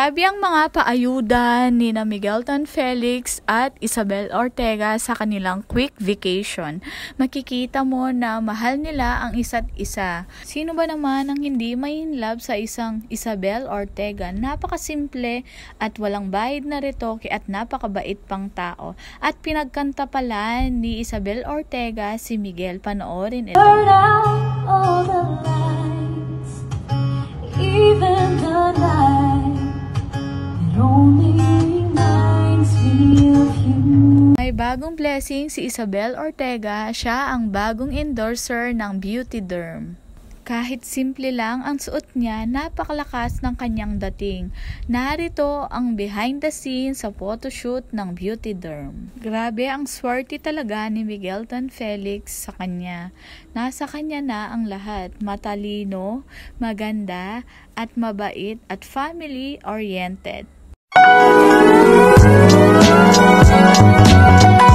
Grabe ang mga paayuda ni na Miguel Tan Felix at Isabel Ortega sa kanilang quick vacation. Makikita mo na mahal nila ang isa't isa. Sino ba naman ang hindi may in love sa isang Isabel Ortega? Napakasimple at walang bayad na retoke at napakabait pang tao. At pinagkanta pala ni Isabel Ortega si Miguel. Panoorin ito. Burn out all the lights, even the night. Only reminds me of you. May bagong blessing si Isabel Ortega, siya ang bagong endorser ng Beauty Derm. Kahit simple lang ang suot niya, napakalakas ng kanyang dating. Narito ang behind the scenes sa photoshoot ng Beauty Derm. Grabe ang swerte talaga ni Miguel Tan Felix sa kanya. Nasa kanya na ang lahat, matalino, maganda, at mabait at family-oriented.